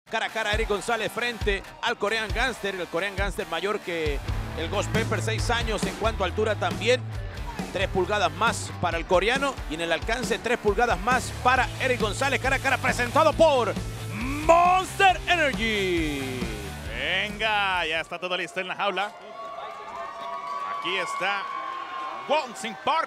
Cara a cara Eric González frente al Korean Gangster. El Korean Gangster mayor que el Ghost Pepper, 6 años en cuanto a altura también. 3 pulgadas más para el coreano y en el alcance 3 pulgadas más para Eric González. Cara a cara presentado por Monster Energy. Venga, ya está todo listo en la jaula. Aquí está Bouncing Park.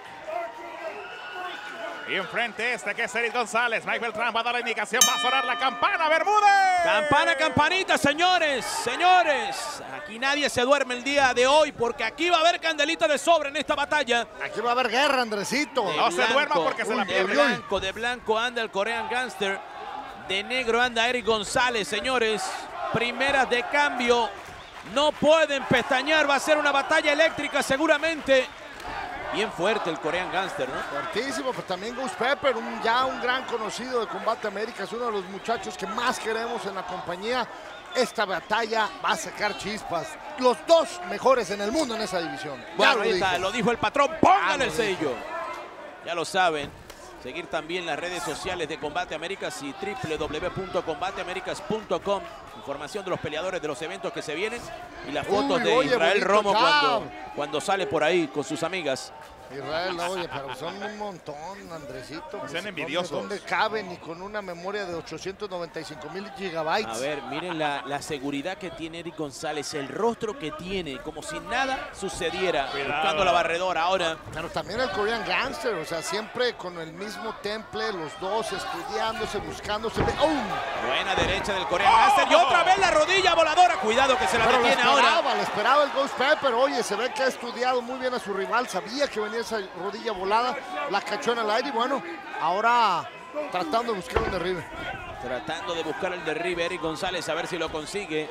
Y enfrente que es Eric González. Mike Beltrán va a dar la indicación, va a sonar la campana, Bermúdez. Campana, campanita, señores, señores. Aquí nadie se duerme el día de hoy porque aquí va a haber candelita de sobra en esta batalla. Aquí va a haber guerra, Andresito. No se duerma porque se la pierde. De blanco anda el Korean Gangster. De negro anda Eric González, señores. Primeras de cambio. No pueden pestañear. Va a ser una batalla eléctrica seguramente. Bien fuerte el Korean Gangster, ¿no? Fuertísimo, pero también Ghost Pepper, ya un gran conocido de Combate América. Es uno de los muchachos que más queremos en la compañía. Esta batalla va a sacar chispas. Los dos mejores en el mundo en esa división. Bueno, ahí está, lo dijo el patrón. Pónganle el sello. Ya lo saben. Seguir también las redes sociales de Combate Américas y www.combateamericas.com. Información de los peleadores de los eventos que se vienen y las fotos de Israel Romo cuando sale por ahí con sus amigas. Israel, oye, pero son un montón, Andresito. Sean envidiosos. ¿Dónde caben? Y con una memoria de 895,000 gigabytes. A ver, miren la seguridad que tiene Eric González, el rostro que tiene, como si nada sucediera. Cuidado. Buscando la barredora ahora. Pero también el Korean Gangster, o sea, siempre con el mismo temple, los dos estudiándose, buscándose. Buena derecha del Korean Gangster y otra vez la rodilla voladora. Cuidado que se la detiene ahora. Le esperaba el Ghost Pepper. Oye, se ve que ha estudiado muy bien a su rival, sabía que venía esa rodilla volada, la cachó en el aire y bueno, ahora tratando de buscar un derribe. Tratando de buscar el derribe Eric González, a ver si lo consigue.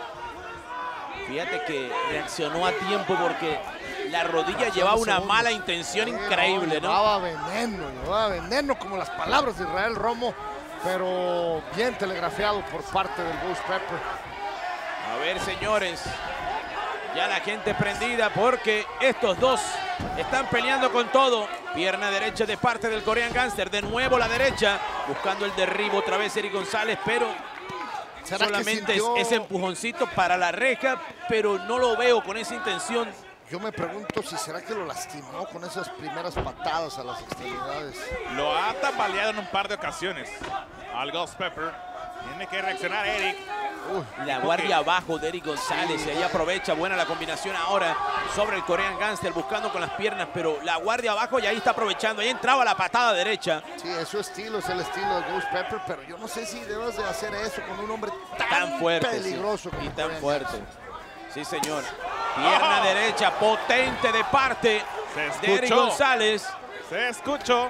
Fíjate que reaccionó a tiempo porque la rodilla llevaba una mala intención increíble, ¿no? Llevaba veneno como las palabras de Israel Romo, pero bien telegrafiado por parte del Ghost Pepper. A ver, señores, ya la gente prendida porque estos dos están peleando con todo. Pierna derecha de parte del Korean Gangster. De nuevo la derecha. Buscando el derribo otra vez Eric González. Pero solamente es ese empujoncito para la reja. Pero no lo veo con esa intención. Yo me pregunto si será que lo lastimó con esas primeras patadas a las extremidades. Lo ha tambaleado en un par de ocasiones al Ghost Pepper. Tiene que reaccionar Eric. La guardia abajo de Eric González. Y ahí aprovecha. Buena la combinación ahora sobre el Korean Gangster. Buscando con las piernas. Pero la guardia abajo y ahí está aprovechando. Ahí entraba la patada derecha. Sí, es su estilo. Es el estilo de Ghost Pepper. Pero yo no sé si debes de hacer eso con un hombre tan fuerte, peligroso. Sí, y tan fuerte. Sí, señor. Pierna derecha potente de parte de Eric González. Se escuchó.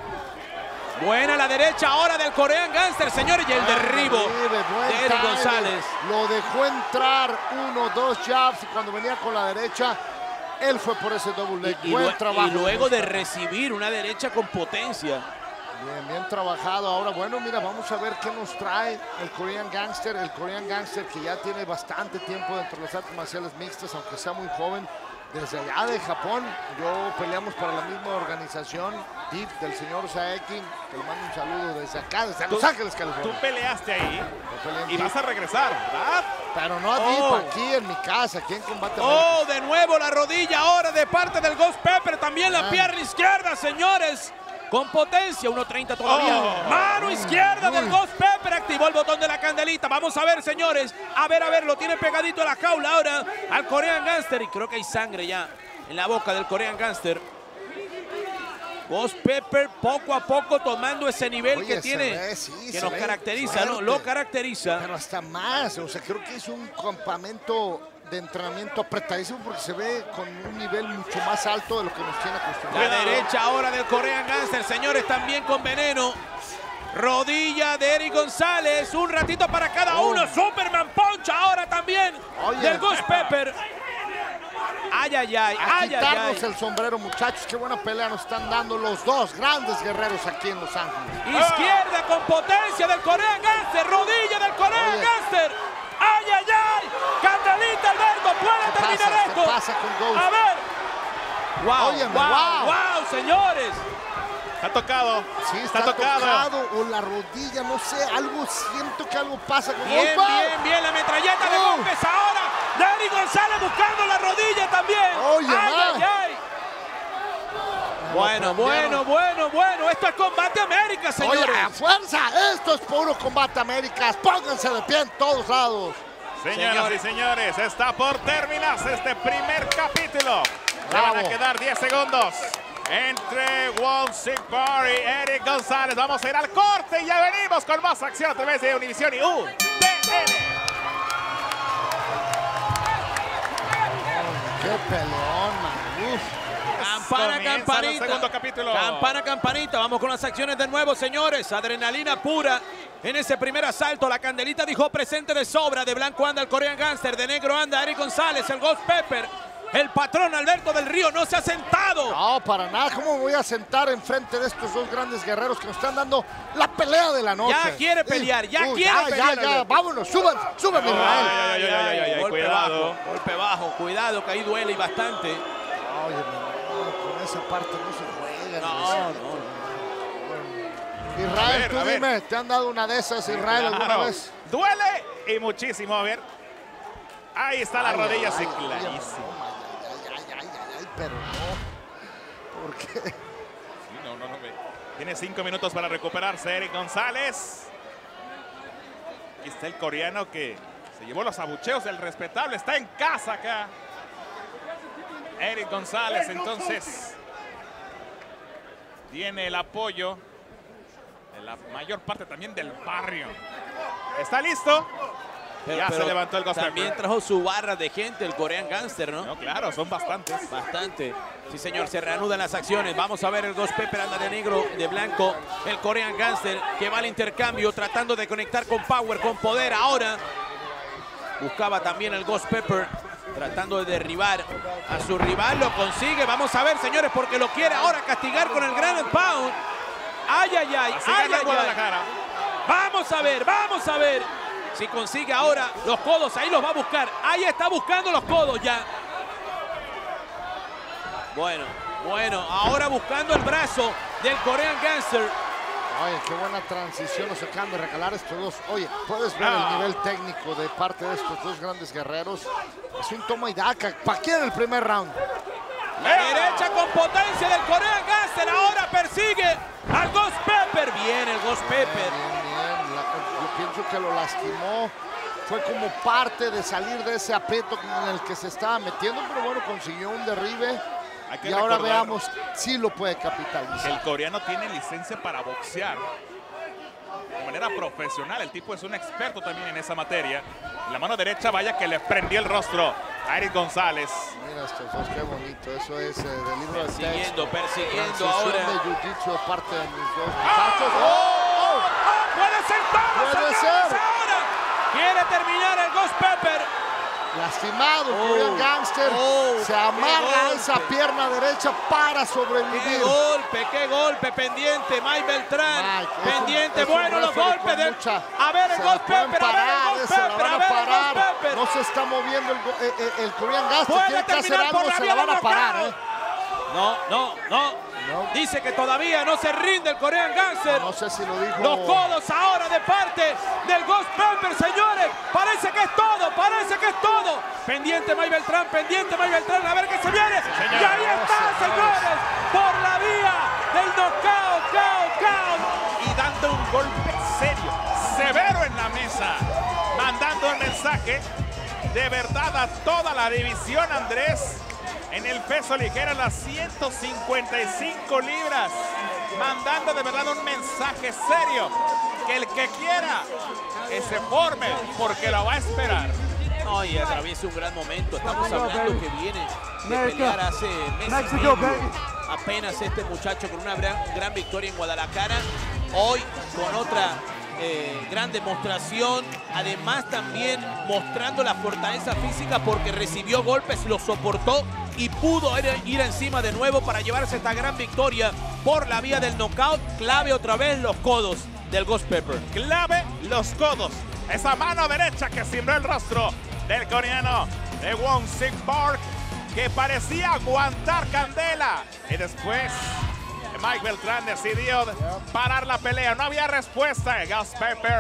Buena la derecha ahora del Korean Gangster, señores, y el derribo de Eric González. Lo dejó entrar 1, 2 jabs y cuando venía con la derecha, él fue por ese double leg. Buen trabajo. Y luego de recibir una derecha con potencia. Bien trabajado. Ahora, bueno, mira, vamos a ver qué nos trae el Korean Gangster. El Korean Gangster que ya tiene bastante tiempo dentro de las artes marciales mixtas, aunque sea muy joven. Desde allá de Japón, peleamos para la misma organización, DIF, del señor Saekin, que le mando un saludo desde acá, desde Los Ángeles, California. Tú peleaste ahí y vas a regresar, ¿verdad? Pero no a DIF, aquí en mi casa, aquí en Combate Américas. De nuevo la rodilla ahora de parte del Ghost Pepper, también la pierna izquierda, señores. Con potencia, 1.30 todavía. Mano izquierda del Ghost Pepper. Activó el botón de la candelita. Vamos a ver, señores. A ver, lo tiene pegadito a la jaula ahora al Korean Gangster. Y creo que hay sangre ya en la boca del Korean Gangster. Ghost Pepper poco a poco tomando ese nivel que tiene, que nos caracteriza, ¿no? Lo caracteriza. Pero hasta más, o sea, creo que es un campamento de entrenamiento apretadísimo porque se ve con un nivel mucho más alto de lo que nos tiene acostumbrados. La derecha ahora del Korean Gangster, señores, también con veneno. Rodilla de Eric González, un ratito para cada uno. Superman Punch ahora también del Ghost Pepper. Quitarnos el sombrero, muchachos. Qué buena pelea nos están dando los dos grandes guerreros aquí en Los Ángeles. Izquierda con potencia del Korean Gangster. Rodilla del Korean Gangster. Candelita, Alberto, puede terminar esto. ¿Qué pasa con Ghost? A ver. Wow, señores. Está tocado. Sí, está tocado. O la rodilla, no sé, algo siento que algo pasa con Bien metralleta de golpes ahora. Eric González buscando la rodilla también. Oye, ¡Ay, ay, ay! Bueno. Esto es Combate América, señores. Oye, a fuerza. Esto es puro Combate Américas. Pónganse de pie en todos lados. Señoras y señores, está por terminarse este primer capítulo. Le van a quedar 10 segundos entre Wong Sigbar y Eric González. Vamos a ir al corte y ya venimos con más acción a través de Univision y UTN. Qué peleón, man. Uf. Campana, campanita. Segundo capítulo. Campana, campanita. Vamos con las acciones de nuevo, señores. Adrenalina pura en ese primer asalto. La Candelita dijo presente de sobra. De blanco anda el Korean Gangster. De negro anda Eric González, el Ghost Pepper. El patrón Alberto del Río no se ha sentado. No, para nada. ¿Cómo me voy a sentar enfrente de estos dos grandes guerreros que nos están dando la pelea de la noche? Ya quiere pelear, ya quiere pelear. Ya. Vámonos, suban, Israel. Ay, golpe cuidado. bajo, golpe bajo. Cuidado, que ahí duele y bastante. Oye, con esa parte no se juega. No. Israel, tú dime, ¿te han dado una de esas, Israel, alguna vez? Duele y muchísimo. A ver. Ahí está la rodilla, sí, clarísimo. Ay, pero no. ¿Por qué? Sí, no. Tiene 5 minutos para recuperarse Eric González. Aquí está el coreano que se llevó los abucheos del respetable. Está en casa acá. Eric González, entonces, tiene el apoyo de la mayor parte también del barrio. ¿Está listo? Ya se levantó el Ghost Pepper. También trajo su barra de gente, el Korean Gangster, ¿no? No, claro, son bastantes. Bastante. Sí, señor, se reanudan las acciones. Vamos a ver el Ghost Pepper anda de negro, de blanco. El Korean Gangster que va al intercambio tratando de conectar con power, con poder. Ahora buscaba también el Ghost Pepper tratando de derribar a su rival. Lo consigue. Vamos a ver, señores, porque lo quiere ahora castigar con el Grand Pound. Ay. Vamos a ver. Si consigue ahora los codos, ahí los va a buscar. Ahí está buscando los codos ya. Bueno, ahora buscando el brazo del Korean Gangster. Oye, qué buena transición nos acaban de regalar estos dos. Oye, puedes ver el nivel técnico de parte de estos dos grandes guerreros. Es un toma y daca. ¿Para quién el primer round? La derecha con potencia del Korean Gangster. Ahora persigue al Ghost Pepper. Bien, el Ghost Pepper. Bien. Yo pienso que lo lastimó. Fue como parte de salir de ese aprieto en el que se estaba metiendo. Pero bueno, consiguió un derribe. Y ahora veamos si lo puede capitalizar. El coreano tiene licencia para boxear de manera profesional. El tipo es un experto también en esa materia. La mano derecha, vaya que le prendió el rostro a Eric González. Mira estos dos, qué bonito. Eso es del libro de texto. Persiguiendo ahora. De jiu-jitsu de parte de mis dos muchachos. ¡Puede ser todo! ¡Puede ser! Ahora quiere terminar el Ghost Pepper. Lastimado, Korean Gangster. Se amarra esa pierna derecha para sobrevivir. ¡Qué golpe! Pendiente, Mike Beltrán. Pendiente, bueno, los golpes del... A ver el Ghost Pepper, No se está moviendo el Korean Gangster. Tiene que hacer algo, se la van a parar. No. Dice que todavía no se rinde el Korean Gangster. No sé si lo dijo. Los codos ahora de parte del Ghost Pepper, señores. Parece que es todo. Pendiente Mike Beltrán, a ver qué se viene. Y ahí está, señores, por la vía del knockout. Y dando un golpe serio, severo en la mesa. Mandando el mensaje de verdad a toda la división, Andrés. En el peso ligero, las 155 libras. Mandando de verdad un mensaje serio. Que el que quiera, que se forme, porque lo va a esperar. Y atraviesa un gran momento. Estamos hablando que viene de pelear hace meses y medio. Apenas este muchacho con una gran victoria en Guadalajara. Hoy con otra gran demostración. Además también mostrando la fortaleza física porque recibió golpes, lo soportó y pudo ir encima de nuevo para llevarse esta gran victoria por la vía del knockout. Clave otra vez los codos del Ghost Pepper. Clave los codos. Esa mano derecha que cimbró el rostro del coreano de Wong Sigbar, que parecía aguantar candela. Y después Mike Beltrán decidió parar la pelea. No había respuesta. El Ghost Pepper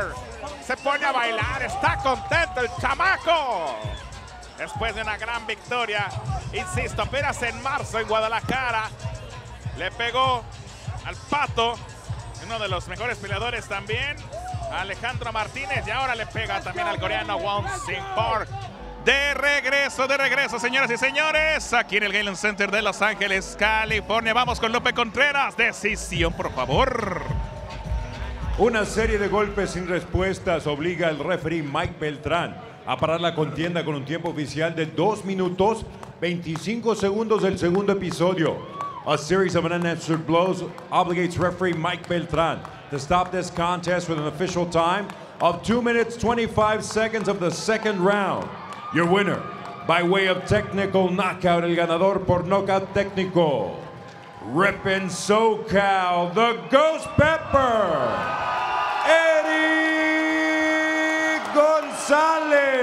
Se pone a bailar, está contento el chamaco. Después de una gran victoria, insisto, apenas en marzo en Guadalajara, le pegó al Pato, uno de los mejores peleadores también, a Alejandro Martínez, y ahora le pega también al coreano Won Sing Park. De regreso, señoras y señores, aquí en el Galen Center de Los Ángeles, California. Vamos con Lupe Contreras. Decisión, por favor. Una serie de golpes sin respuestas obliga al referee Mike Beltrán a parar la contienda con un tiempo oficial de 2 minutos 25 segundos del segundo episodio. A series of unanswered blows obligates referee Mike Beltrán to stop this contest with an official time of 2 minutes 25 seconds of the second round. Your winner, by way of technical knockout, el ganador por knockout técnico, reppin' SoCal, the Ghost Pepper, Eddie González.